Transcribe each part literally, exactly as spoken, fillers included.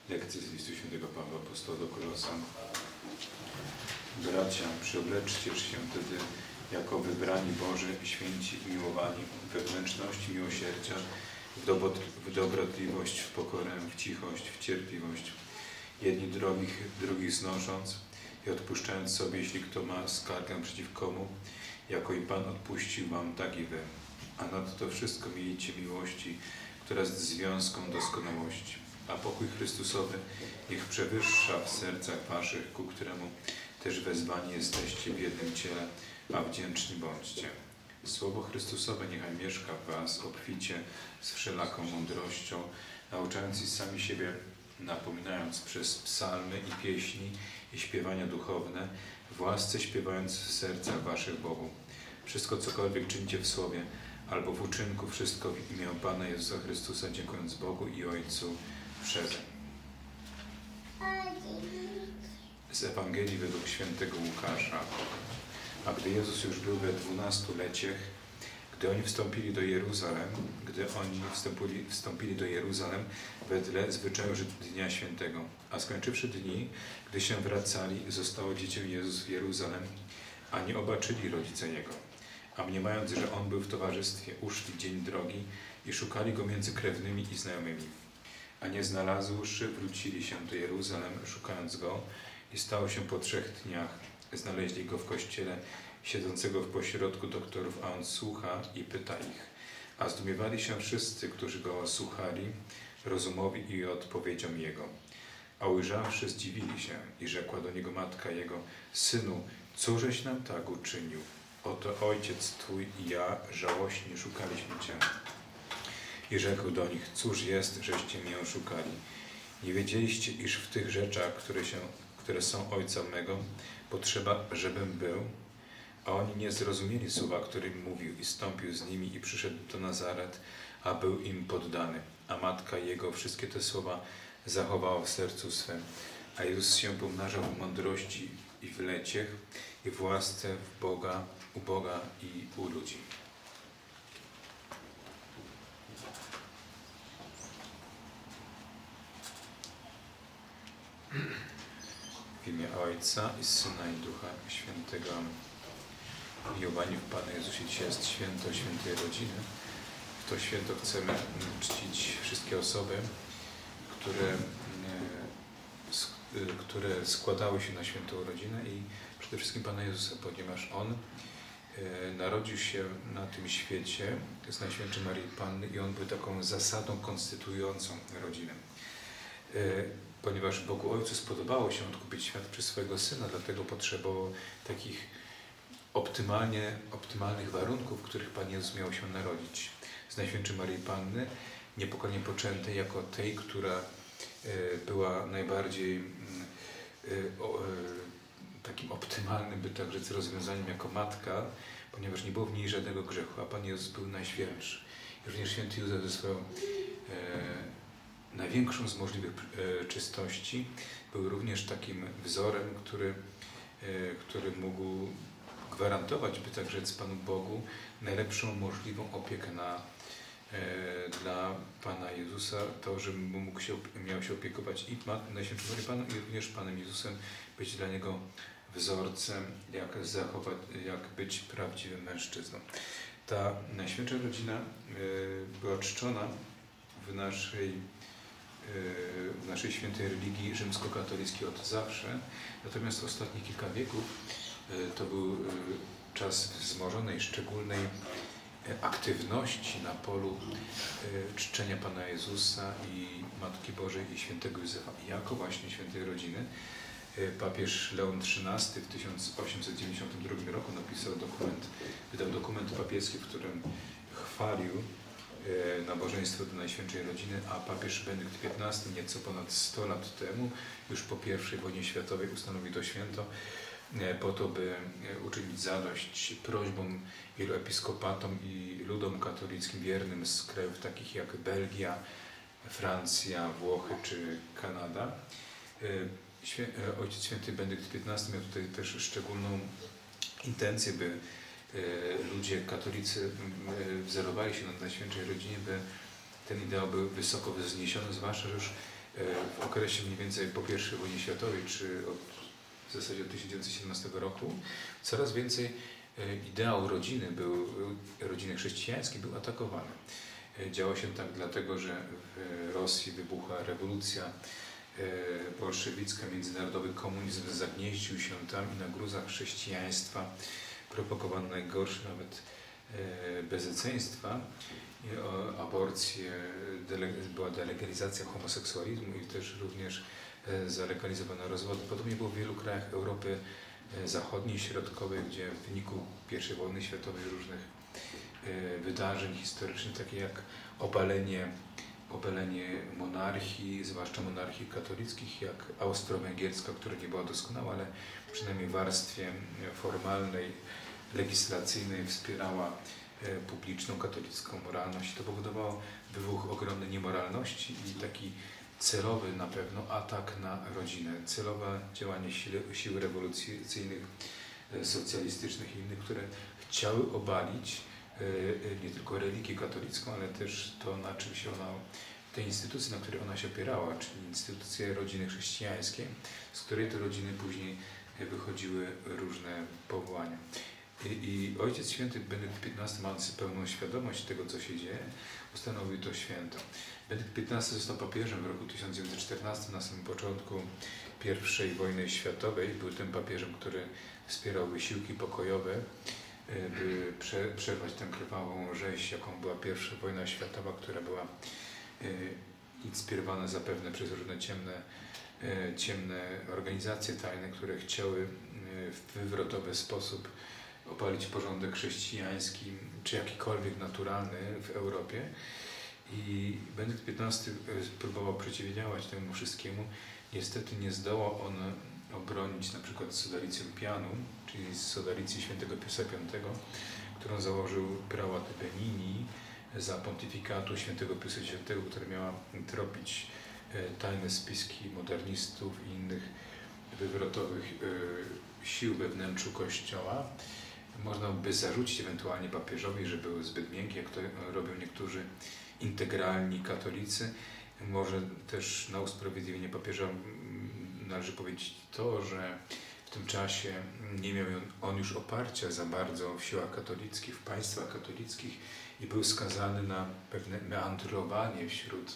Lekcje z listu świętego Pawła Apostoła do Kolosan. Bracia, przyobleczcie się wtedy jako wybrani Boży, święci i miłowani, we wnętrzności miłosierdzia, w, dobot, w dobrotliwość, w pokorę, w cichość, w cierpliwość. Jedni drugich, drugich znosząc i odpuszczając sobie, jeśli kto ma skargę przeciw komu, jako i Pan odpuścił wam, tak i wy. A nadto wszystko miejcie miłości, która jest związką doskonałości. A pokój Chrystusowy niech przewyższa w sercach waszych, ku któremu też wezwani jesteście w jednym ciele, a wdzięczni bądźcie. Słowo Chrystusowe niechaj mieszka w was obficie z wszelaką mądrością, nauczając i sami siebie, napominając przez psalmy i pieśni i śpiewania duchowne, w łasce śpiewając w sercach waszych Bogu. Wszystko cokolwiek czyńcie w słowie albo w uczynku, wszystko w imię Pana Jezusa Chrystusa, dziękując Bogu i Ojcu przed. Z Ewangelii według świętego Łukasza. A gdy Jezus już był we dwunastu leciech, gdy oni wstąpili do Jeruzalem, gdy oni wstąpili, wstąpili do Jeruzalem wedle zwyczaju Dnia Świętego, a skończywszy dni, gdy się wracali, zostało dziecię Jezus w Jeruzalem, a nie obaczyli rodzice Jego. A mniemając, że On był w towarzystwie, uszli w dzień drogi i szukali Go między krewnymi i znajomymi. A nie znalazłszy, wrócili się do Jeruzalem, szukając Go, i stało się po trzech dniach. Znaleźli Go w kościele, siedzącego w pośrodku doktorów, a On słucha i pyta ich. A zdumiewali się wszyscy, którzy Go słuchali, rozumowi i odpowiedziom Jego. A ujrzawszy, zdziwili się i rzekła do Niego matka Jego: Synu, cóżeś nam tak uczynił? Oto ojciec Twój i ja żałośnie szukaliśmy Cię. I rzekł do nich: Cóż jest, żeście mnie szukali? Nie wiedzieliście, iż w tych rzeczach, które, się, które są Ojca mego, potrzeba, żebym był? A oni nie zrozumieli słowa, którym mówił, i stąpił z nimi i przyszedł do Nazaret, a był im poddany. A matka Jego wszystkie te słowa zachowała w sercu swym. A Jezus się pomnażał w mądrości i w leciech, i w łasce w Boga, u Boga i u ludzi. W imię Ojca i Syna i Ducha Świętego. Miłowani w Panu Jezusie, dzisiaj jest święto świętej rodziny. W to święto chcemy czcić wszystkie osoby, które, które składały się na świętą rodzinę i przede wszystkim Pana Jezusa, ponieważ On narodził się na tym świecie z Najświętszej Maryi Panny i On był taką zasadą konstytuującą rodzinę. Ponieważ Bogu Ojcu spodobało się odkupić świat przez swojego Syna, dlatego potrzebował takich optymalnie, optymalnych warunków, w których Pan Jezus miał się narodzić. Z Najświętszej Maryi Panny, niepokalnie poczętej jako tej, która była najbardziej takim optymalnym, by tak rzec, rozwiązaniem jako matka, ponieważ nie było w niej żadnego grzechu, a Pan Jezus był najświętszy. I również święty Józef ze swoją największą z możliwych e, czystości był również takim wzorem, który, e, który mógł gwarantować, by tak rzec, Panu Bogu najlepszą możliwą opiekę na, e, dla Pana Jezusa, to, że mógł się, miał się opiekować i Najświętszym Panem, i również Panem Jezusem, być dla Niego wzorcem, jak zachować, jak być prawdziwym mężczyzną. Ta Najświętsza Rodzina e, była czczona w naszej w naszej świętej religii rzymskokatolickiej od zawsze, natomiast ostatnich kilka wieków to był czas wzmożonej, szczególnej aktywności na polu czczenia Pana Jezusa i Matki Bożej i świętego Józefa jako właśnie świętej rodziny. Papież Leon trzynasty w tysiąc osiemset dziewięćdziesiątym drugim roku napisał dokument, wydał dokument papieski, w którym chwalił nabożeństwo do Najświętszej Rodziny, a papież Benedykt piętnasty nieco ponad sto lat temu, już po pierwszej wojnie światowej, ustanowił to święto po to, by uczynić zadość prośbom wielu episkopatom i ludom katolickim wiernym z krajów takich jak Belgia, Francja, Włochy czy Kanada. Ojciec Święty Benedykt piętnasty miał tutaj też szczególną intencję, by ludzie katolicy wzorowali się na Najświętszej Rodzinie, by ten ideał był wysoko wzniesiony, zwłaszcza, że już w okresie mniej więcej po pierwszej wojnie światowej, czy od, w zasadzie od tysiąc dziewięćset siedemnastego roku, coraz więcej ideał rodziny, był, rodziny chrześcijańskiej był atakowany. Działo się tak dlatego, że w Rosji wybuchła rewolucja bolszewicka, międzynarodowy komunizm zagnieździł się tam i na gruzach chrześcijaństwa propagowano najgorsze nawet bezeceństwa, aborcje, była delegalizacja homoseksualizmu i też również zalegalizowano rozwody. Podobnie było w wielu krajach Europy Zachodniej, Środkowej, gdzie w wyniku pierwszej wojny światowej różnych wydarzeń historycznych, takie jak obalenie, obalenie monarchii, zwłaszcza monarchii katolickich, jak austro-węgierska, która nie była doskonała, ale przynajmniej w warstwie formalnej, legislacyjnej wspierała publiczną katolicką moralność. To powodowało wybuch ogromnej niemoralności i taki celowy na pewno atak na rodzinę, celowe działanie siły, sił rewolucyjnych, socjalistycznych i innych, które chciały obalić nie tylko religię katolicką, ale też to, na czym się ona, te instytucje, na której ona się opierała, czyli instytucje rodziny chrześcijańskiej, z której te rodziny później wychodziły różne powołania. I, i Ojciec Święty Benedykt piętnasty, mając pełną świadomość tego, co się dzieje, ustanowił to święto. Benedykt piętnasty został papieżem w roku tysiąc dziewięćset czternastym, na samym początku pierwszej wojny światowej. Był tym papieżem, który wspierał wysiłki pokojowe, by prze, przerwać tę krwawą rzeź, jaką była pierwsza wojna światowa, która była inspirowana zapewne przez różne ciemne, ciemne organizacje tajne, które chciały w wywrotowy sposób opalić porządek chrześcijański, czy jakikolwiek naturalny w Europie. I Benedykt piętnasty próbował przeciwdziałać temu wszystkiemu. Niestety nie zdołał on obronić na przykład Sodalicium Pianum, czyli Sodalicji świętego Piusa Piątego, którą założył prałat Benini za pontyfikatu świętego Piusa Dziesiątego, która miała tropić tajne spiski modernistów i innych wywrotowych sił we wnętrzu Kościoła. Można by zarzucić ewentualnie papieżowi, że był zbyt miękki, jak to robią niektórzy integralni katolicy. Może też na usprawiedliwienie papieża należy powiedzieć to, że w tym czasie nie miał on już oparcia za bardzo w siłach katolickich, w państwach katolickich i był skazany na pewne meandrowanie wśród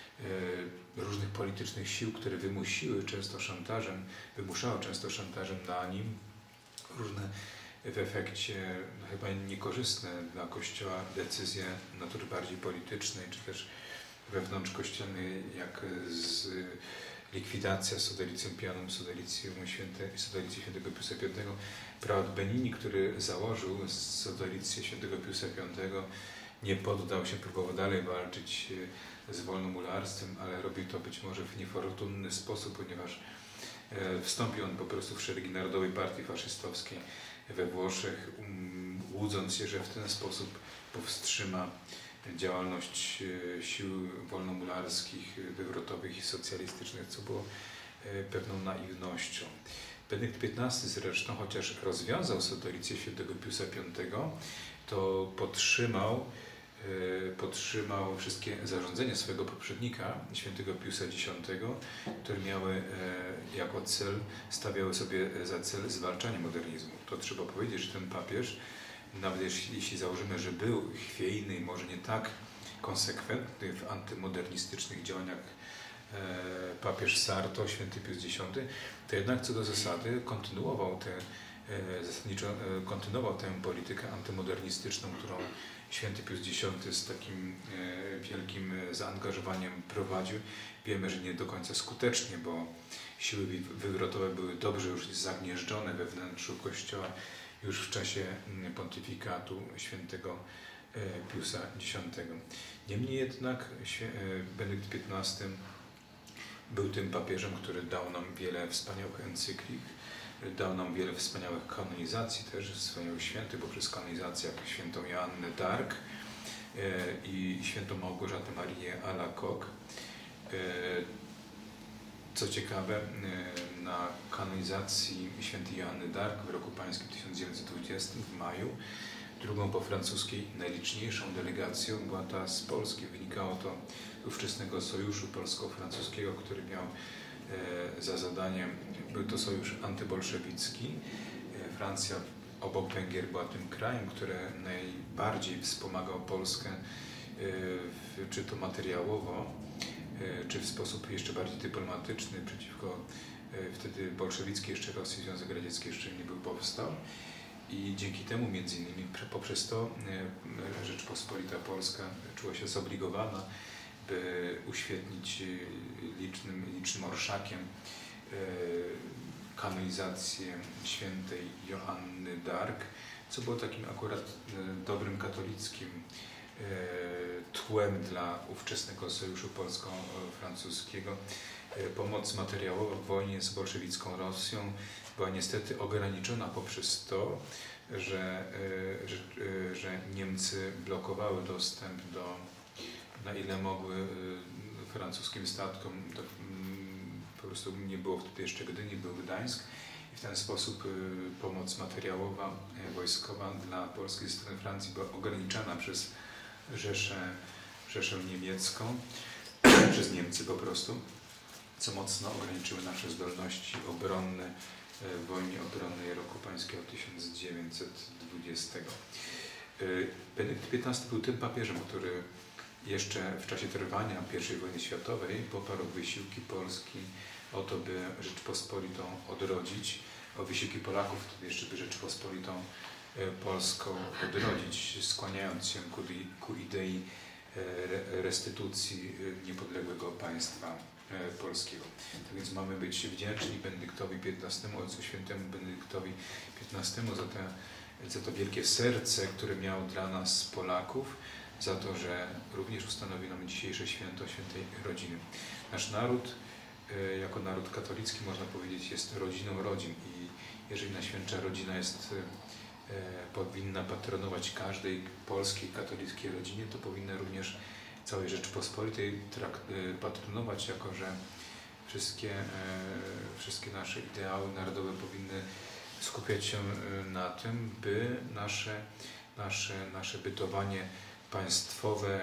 e, różnych politycznych sił, które wymusiły często szantażem, wymuszały często szantażem na nim różne w efekcie chyba niekorzystne dla Kościoła decyzje natury bardziej politycznej, czy też wewnątrzkościelnej, jak z likwidacja Sodalicium Pianum, Sodalicjum Święte, Sodalicji świętego Piusa Piątego. Prałat Benini, który założył Sodalicję świętego Piusa Piątego, nie poddał się, próbował dalej walczyć z wolnomularstwem, ale robił to być może w niefortunny sposób, ponieważ wstąpił on po prostu w szeregi Narodowej Partii Faszystowskiej we Włoszech, łudząc się, że w ten sposób powstrzyma działalność sił wolnomularskich, wywrotowych i socjalistycznych, co było pewną naiwnością. Benedykt piętnasty zresztą, chociaż rozwiązał Sodalicję świętego Piusa Piątego, to podtrzymał, podtrzymał wszystkie zarządzenia swojego poprzednika, świętego Piusa Dziesiątego, które miały jako cel, stawiały sobie za cel zwalczanie modernizmu. To trzeba powiedzieć, że ten papież, nawet jeśli, jeśli założymy, że był chwiejny i może nie tak konsekwentny w antymodernistycznych działaniach e, papież Sarto, święty Pius Dziesiąty, to jednak co do zasady kontynuował tę, e, zasadniczo e, kontynuował tę politykę antymodernistyczną, którą święty Pius Dziesiąty z takim e, wielkim zaangażowaniem prowadził. Wiemy, że nie do końca skutecznie, bo siły wywrotowe były dobrze już zagnieżdżone we wnętrzu Kościoła już w czasie pontyfikatu świętego Piusa Dziesiątego. Niemniej jednak Benedykt piętnasty był tym papieżem, który dał nam wiele wspaniałych encyklik, dał nam wiele wspaniałych kanonizacji, też wspaniałych świętych, poprzez kanonizację jak świętą Joannę d'Arc i świętą Małgorzatę Marię Alacoque. Co ciekawe, na kanonizacji świętej Joanny d'Arc w roku pańskim tysiąc dziewięćset dwudziestym w maju Drugą po francuskiej najliczniejszą delegacją była ta z Polski. Wynikało to z ówczesnego sojuszu polsko-francuskiego, który miał e, za zadanie, był to sojusz antybolszewicki. E, Francja obok Węgier była tym krajem, który najbardziej wspomagał Polskę, e, w, czy to materiałowo, e, czy w sposób jeszcze bardziej dyplomatyczny przeciwko e, wtedy bolszewickiej jeszcze Rosji, Związek Radziecki jeszcze nie był powstał. I dzięki temu między innymi poprzez to Rzeczpospolita Polska czuła się zobligowana, by uświetnić licznym, licznym orszakiem kanonizację świętej Joanny d'Arc, co było takim akurat dobrym katolickim tłem dla ówczesnego sojuszu polsko-francuskiego. Pomoc materiałowa w wojnie z bolszewicką Rosją była niestety ograniczona poprzez to, że, że, że Niemcy blokowały dostęp do, na ile mogły, francuskim statkom. To, po prostu nie było wtedy jeszcze Gdyni, był Gdańsk. I w ten sposób pomoc materiałowa, wojskowa dla Polski ze strony Francji była ograniczana przez Rzeszę, Rzeszę Niemiecką, przez Niemcy po prostu, co mocno ograniczyły nasze zdolności obronne w wojnie obronnej roku pańskiego tysiąc dziewięćset dwudziestego. Benedykt piętnasty był tym papieżem, który jeszcze w czasie trwania pierwszej wojny światowej poparł wysiłki Polski o to, by Rzeczpospolitą odrodzić, o wysiłki Polaków, jeszcze by Rzeczpospolitą Polską odrodzić, skłaniając się ku, ku idei restytucji niepodległego państwa polskiego. Tak więc mamy być wdzięczni Benedyktowi piętnastemu, Ojcu Świętemu Benedyktowi piętnastemu za, te, za to wielkie serce, które miał dla nas Polaków, za to, że również ustanowił nam dzisiejsze święto Świętej Rodziny. Nasz naród, jako naród katolicki, można powiedzieć, jest rodziną rodzin i jeżeli Najświętsza Rodzina jest, powinna patronować każdej polskiej katolickiej rodzinie, to powinna również całej Rzeczypospolitej patronować, jako że wszystkie, wszystkie nasze ideały narodowe powinny skupiać się na tym, by nasze, nasze, nasze bytowanie państwowe,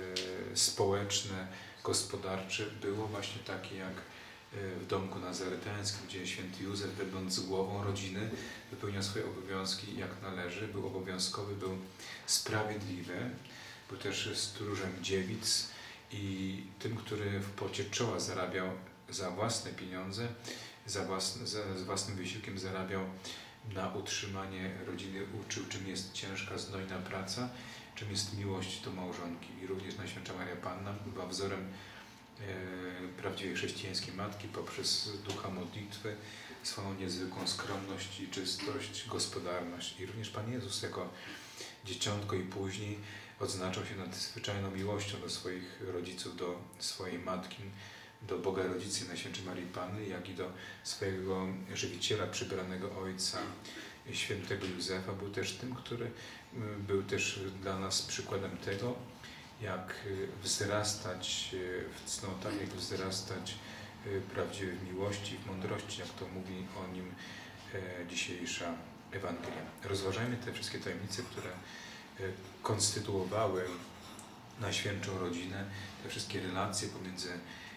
społeczne, gospodarcze było właśnie takie jak w domku nazareteńskim, gdzie święty Józef, będąc głową rodziny, wypełniał swoje obowiązki jak należy, był obowiązkowy, był sprawiedliwy, był też stróżem dziewic i tym, który w pocie czoła zarabiał za własne pieniądze, za własny, za, z własnym wysiłkiem zarabiał na utrzymanie rodziny, uczył, czym jest ciężka, znojna praca, czym jest miłość do małżonki. I również Najświętsza Maria Panna była wzorem e, prawdziwej chrześcijańskiej matki poprzez ducha modlitwy, swoją niezwykłą skromność i czystość, gospodarność. I również Pan Jezus jako dzieciątko i później odznaczał się nadzwyczajną miłością do swoich rodziców, do swojej matki, do Boga Rodzicy Najświętszej Marii Panny, jak i do swojego żywiciela, przybranego Ojca, świętego Józefa. Był też tym, który był też dla nas przykładem tego, jak wzrastać w cnotach, jak wzrastać prawdziwie w miłości, w mądrości, jak to mówi o nim dzisiejsza Ewangelia. Rozważajmy te wszystkie tajemnice, które konstytuowały Najświętszą Rodzinę, te wszystkie relacje pomiędzy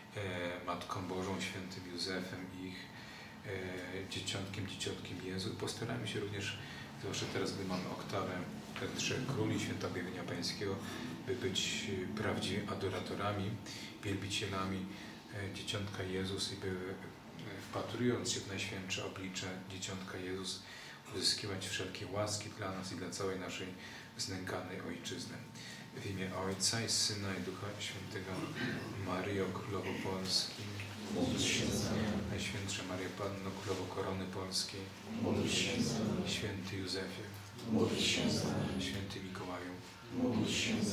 Matką Bożą, świętym Józefem i ich dzieciątkiem, dzieciątkiem Jezu. Postarajmy się również, zwłaszcza teraz, gdy mamy oktawę Trzech Króli, Święta Objawienia Pańskiego, by być prawdziwymi adoratorami, wielbicielami dzieciątka Jezus i by, wpatrując się w najświętsze oblicze dzieciątka Jezus, uzyskiwać wszelkie łaski dla nas i dla całej naszej znękanej Ojczyzny. W imię Ojca i Syna i Ducha Świętego. Maryjo, Królowo Polski, Módl się za nami. Najświętsza Maria Panno, Królowo Korony Polskiej, Módl się za nami. Święty Józefie, Módl się za nami. Święty Mikołaju, Módl się za